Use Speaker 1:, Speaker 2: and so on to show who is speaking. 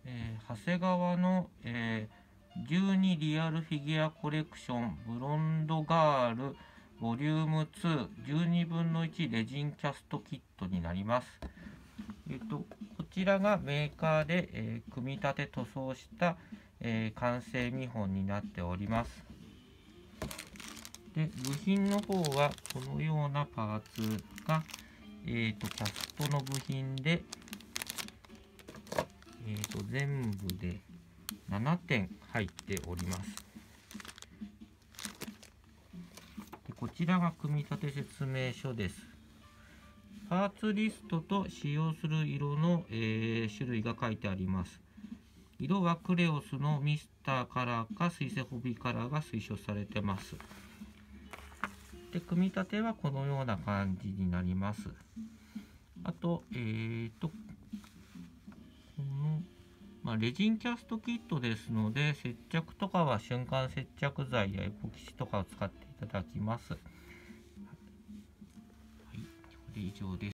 Speaker 1: 長谷川の、12リアルフィギュアコレクションブロンドガールボリューム2 12分の1レジンキャストキットになります。こちらがメーカーで、組み立て塗装した、完成見本になっております。で、部品の方はこのようなパーツが、キャストの部品で、全部で7点入っております。でこちらが組み立て説明書です。パーツリストと使用する色の、種類が書いてあります。色はクレオスのミスターカラーか水性ホビーカラーが推奨されてます。で、組み立てはこのような感じになります。あと、レジンキャストキットですので、接着とかは瞬間接着剤やエポキシとかを使っていただきます。はい、これ以上です。